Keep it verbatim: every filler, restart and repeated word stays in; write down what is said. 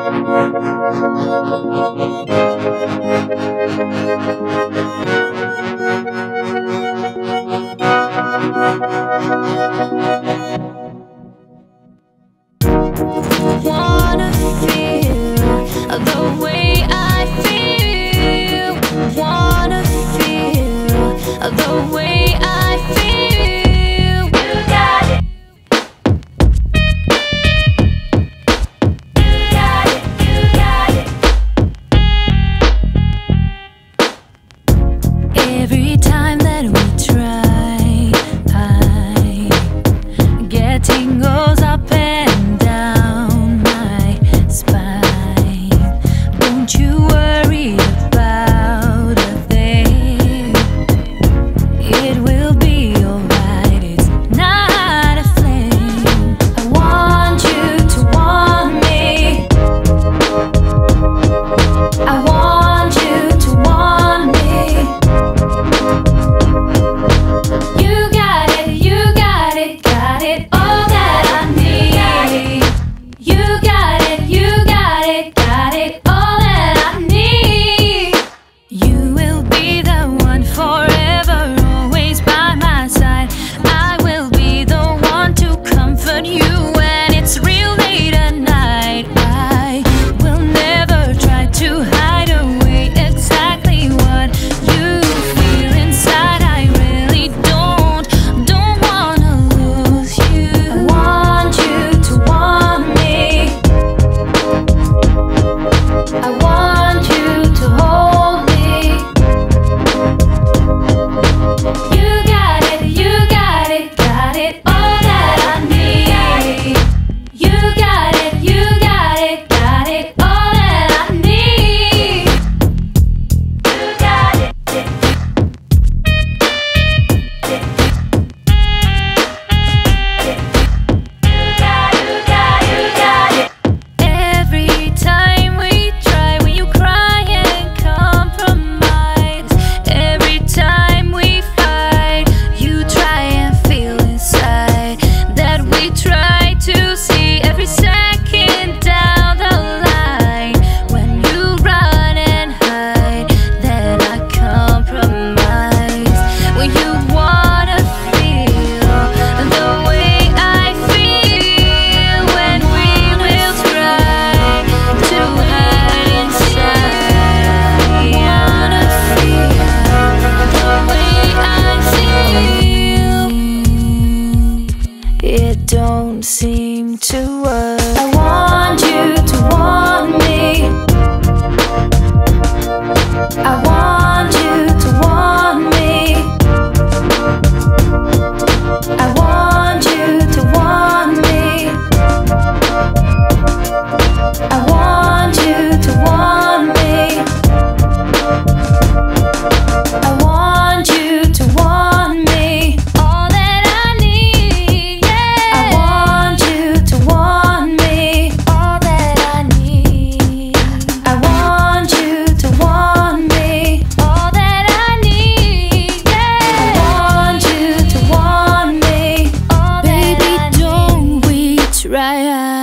Wanna feel the way I feel. Wanna feel the way I feel. You got it. You got it. You got it. Every time that we try, I get tingles up and down my spine. Don't you worry about a thing. It will be alright. It's not a fling. I want you to want me. I want you to want me. You got it, you got it, got it, all that I need. You got it, you got it, got it, all that I need. You will be the one forever, always by my side. I will be the one to comfort you when it's real late at night. I will never try to hide away exactly what you feel inside. I really don't, don't wanna lose you. I want you to want me. I want you to hold me. You got it, you got it, got it, all that I need. You got it, you got it, got it, all that I need. You got it. Every time we try, when you cry and compromise. Every time we fight, you try and feel inside that we try to see every second down the line. When you run and hide, then I compromise. When you wanna feel the way I feel, when we will try to hide inside. Wanna feel the way I feel. It don't seem to work. I want you to want me. I want you to want me. I want you to want me. I want you to want me. I want you to want me. All that I need, yeah. I want you to want me. All that I need. I want you to want me. All that I need, yeah. I want you to want me. All that I need. Baby, don't we try?